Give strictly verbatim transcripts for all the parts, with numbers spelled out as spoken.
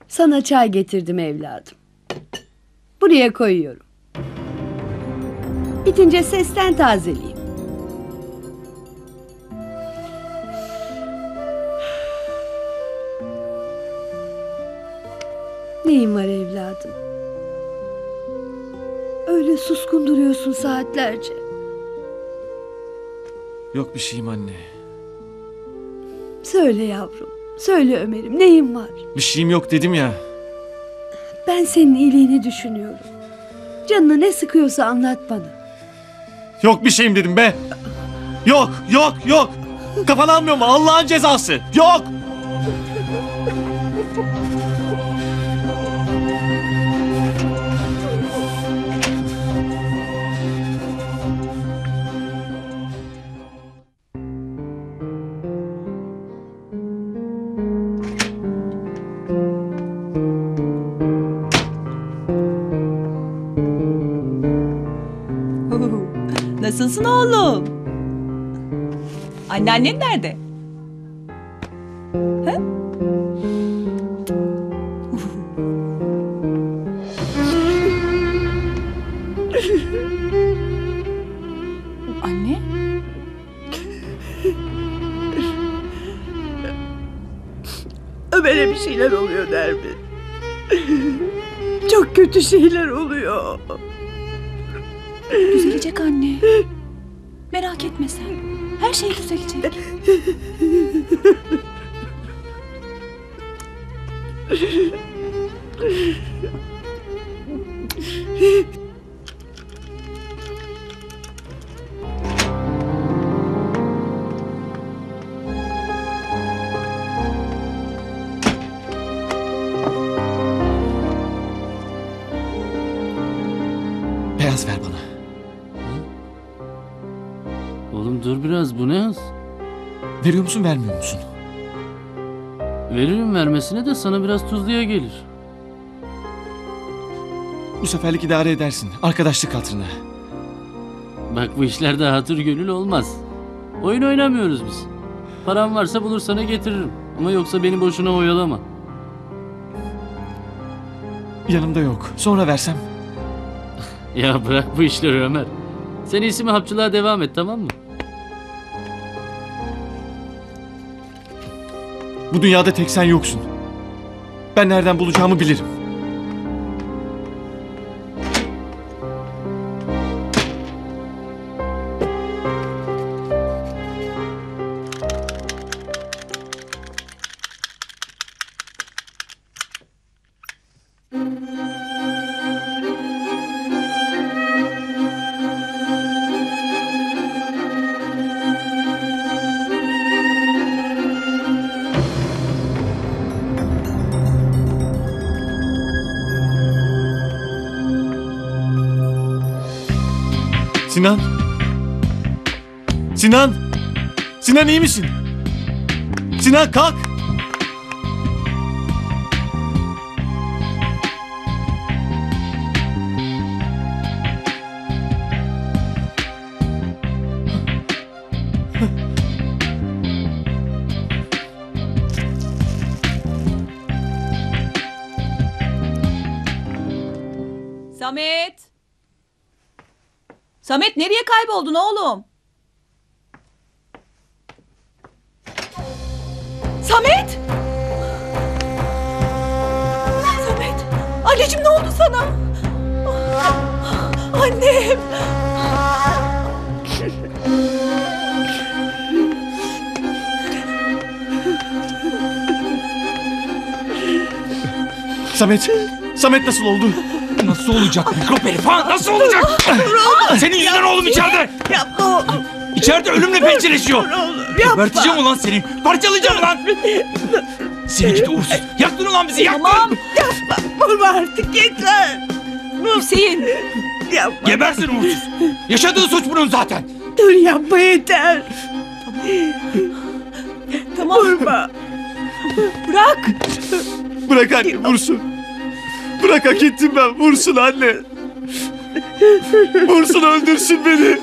Sana çay getirdim evladım. Buraya koyuyorum. Bitince sesten tazeleyeyim. Neyin var evladım? Öyle suskun duruyorsun saatlerce. Yok bir şeyim anne. Söyle yavrum. Söyle Ömer'im, neyin var? Bir şeyim yok dedim ya. Ben senin iyiliğini düşünüyorum. Canını ne sıkıyorsa anlat bana. Yok bir şeyim dedim be. Yok, yok, yok. Kafan almıyor mu? Allah'ın cezası. Yok. Nasılsın oğlum? Anneannen nerede? He? Anne? Ömer'e bir şeyler oluyor Nermin. Çok kötü şeyler oluyor. Düzelecek anne. Merak etme sen. Her şey düzelecek. Beyaz ver bana. Oğlum dur biraz, bu ne hız? Veriyor musun, vermiyor musun? Veririm, vermesine de sana biraz tuzluya gelir. Bu seferlik idare edersin. Arkadaşlık hatırına. Bak, bu işlerde hatır gönül olmaz. Oyun oynamıyoruz biz. Param varsa bulur sana getiririm. Ama yoksa beni boşuna oyalama. Yanımda yok. Sonra versem. Ya bırak bu işleri Ömer. Sen iyisi mi hapçılığa devam et, tamam mı? Bu dünyada tek sen yoksun. Ben nereden bulacağımı bilirim. Sinan? Sinan? Sinan iyi misin? Sinan kalk! Samet! Samet, nereye kayboldun oğlum? Samet! Samet! Anneciğim, ne oldu sana? Annem! Samet! Samet nasıl oldu? Nasıl olacak mikrop herif ha? Nasıl olacak? Senin yüzünden oğlum içeride. Yapma oğlum. İçeride ölümle pençeleşiyor. Geberteceğim ulan seni. Parçalayacağım ulan. Seni gidi uğursuz. Yaktın ulan bizi, yaktın. Tamam. Yapma. Vurma artık, yeter. Hüseyin! Yapma. Gebersin uğursuz. Yaşadığı suç bunun zaten. Dur, yapma, yeter. Tamam. Vurma. Bırak! Bırak anne, vursun. Bırak, hak ettim ben. Vursun anne. Vursun, öldürsün beni.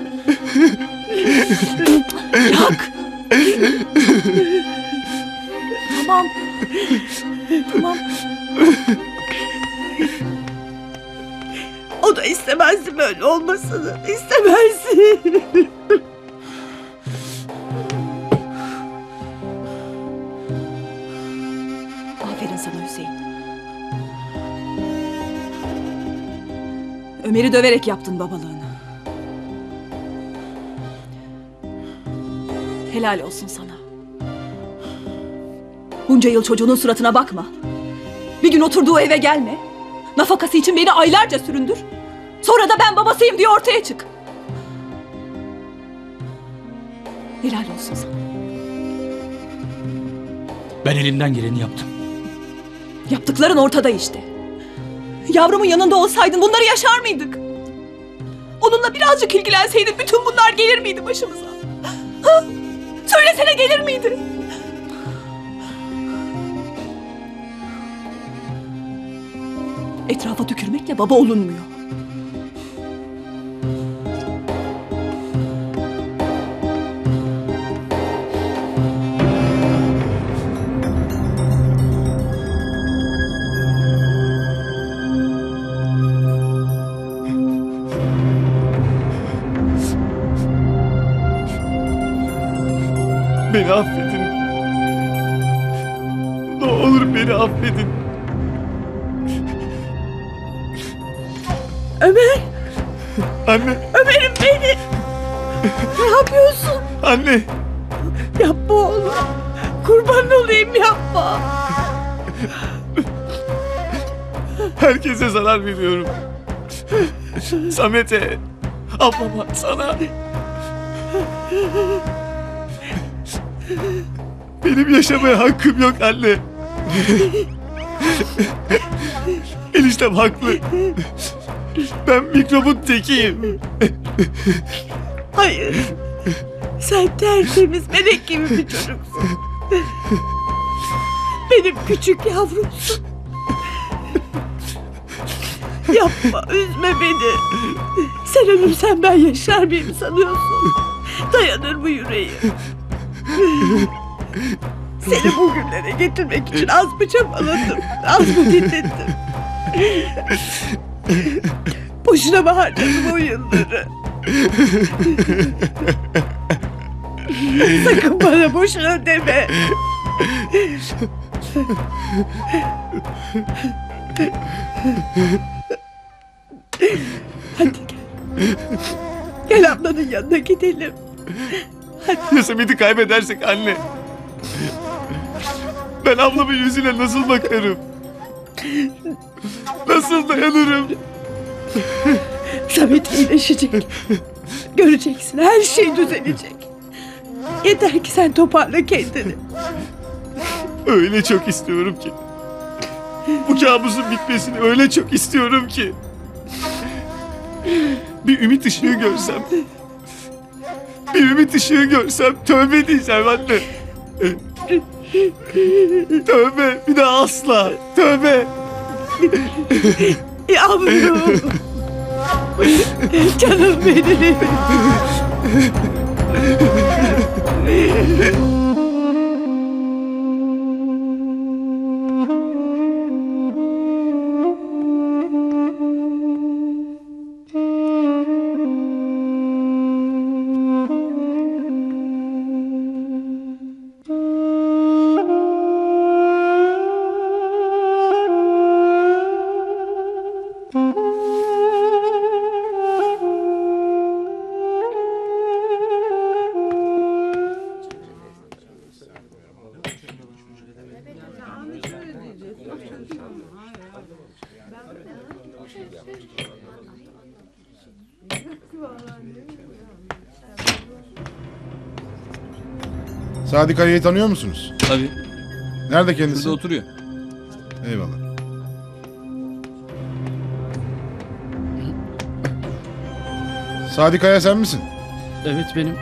Bırak! Tamam. Tamam. O da istemezdi böyle olmasını. İstemezdi. Aferin sana Hüseyin. Ömer'i döverek yaptın babalığını. Helal olsun sana. Bunca yıl çocuğunun suratına bakma. Bir gün oturduğu eve gelme. Nafakası için beni aylarca süründür. Sonra da ben babasıyım diye ortaya çık. Helal olsun sana. Ben elimden geleni yaptım. Yaptıkların ortada işte. Yavrumun yanında olsaydın bunları yaşar mıydık? Onunla birazcık ilgilenseydin bütün bunlar gelir miydi başımıza? Ha? Söylesene, gelir miydi? Etrafa tükürmekle baba olunmuyor. Beni affedin. Ne olur beni affedin. Ömer, Anne, Ömer'im beni. Ne yapıyorsun? anne. Yapma oğlum. Kurban olayım, yapma. Herkese zarar veriyorum. Samet'e, ablama, sana. Benim yaşamaya hakkım yok anne. Eniştem haklı. Ben mikrobun tekiyim. Hayır. Sen tertemiz, melek gibi bir çocuksun. Benim küçük yavrumsun. Yapma, üzme beni. Sen ölürsen ben yaşar mıyım sanıyorsun? Dayanır mı yüreğim? Seni bugünlere getirmek için az mı çabaladım, az mı dinlettim? Boşuna mı harcadım o yılları? Sakın bana boşuna deme. Hadi gel. Gel ablanın yanına gidelim. Ya Samet'i kaybedersek anne? Ben ablamın yüzüne nasıl bakarım? Nasıl dayanırım? Samet iyileşecek. Göreceksin, her şey düzelecek. Yeter ki sen toparla kendini. Öyle çok istiyorum ki. Bu kabusun bitmesini öyle çok istiyorum ki. Bir ümit ışığı görsem. Bir ümit ışığı görsem tövbe diyeceğim anne. Tövbe, bir daha asla. Tövbe. Yavrum. Canım benim. Sadi Kaya'yı tanıyor musunuz? Tabii. Nerede kendisi? Şurada oturuyor. Eyvallah. Sadi Kaya sen misin? Evet benim.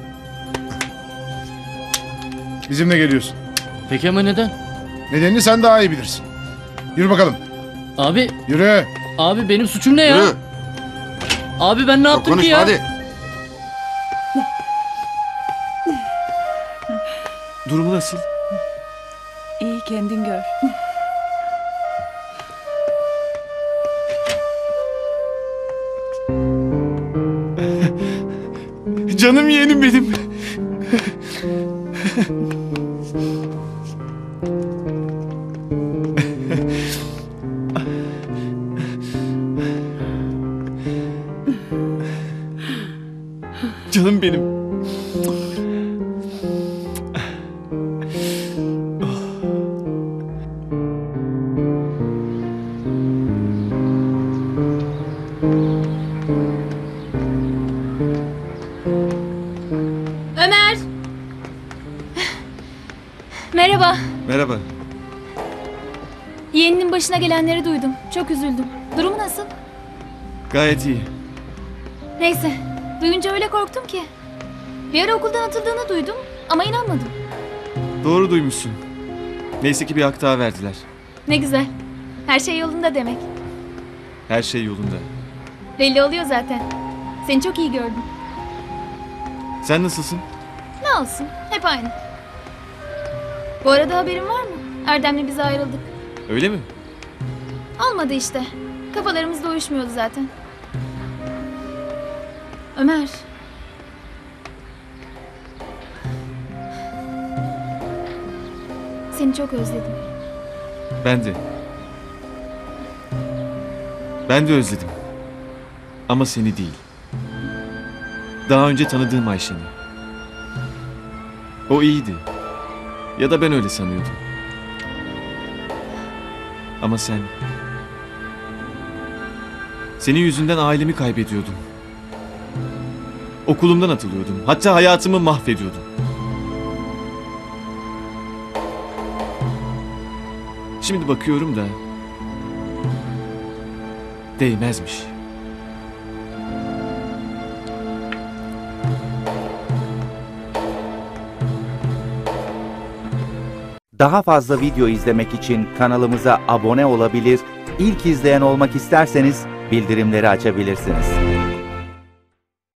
Bizimle geliyorsun. Peki ama neden? Nedenini sen daha iyi bilirsin. Yürü bakalım. Abi, Yürü. abi benim suçum ne ya? Yürü. Abi ben ne yaptım ki Konuşma ya? hadi. Durumu nasıl? İyi, kendin gör. Canım yeğenim benim. Canım benim. Ömer! Merhaba. Merhaba. Yeğeninin başına gelenleri duydum. Çok üzüldüm. Durumu nasıl? Gayet iyi. Neyse. Duyunca öyle korktum ki. Bir ara okuldan atıldığını duydum ama inanmadım. Doğru duymuşsun. Neyse ki bir hak daha verdiler. Ne güzel. Her şey yolunda demek. Her şey yolunda. Belli oluyor zaten. Seni çok iyi gördüm. Sen nasılsın? Ne olsun. Hep aynı. Bu arada haberin var mı? Erdem'le biz ayrıldık. Öyle mi? Olmadı işte. Kafalarımız da uyuşmuyordu zaten. Ömer. Seni çok özledim. Ben de. Ben de özledim. Ama seni değil. Daha önce tanıdığım Ayşen'i. O iyiydi. Ya da ben öyle sanıyordum. Ama sen... Senin yüzünden ailemi kaybediyordum. Okulumdan atılıyordum. Hatta hayatımı mahvediyordum. Şimdi bakıyorum da... Değmezmiş. Daha fazla video izlemek için kanalımıza abone olabilir, ilk izleyen olmak isterseniz bildirimleri açabilirsiniz.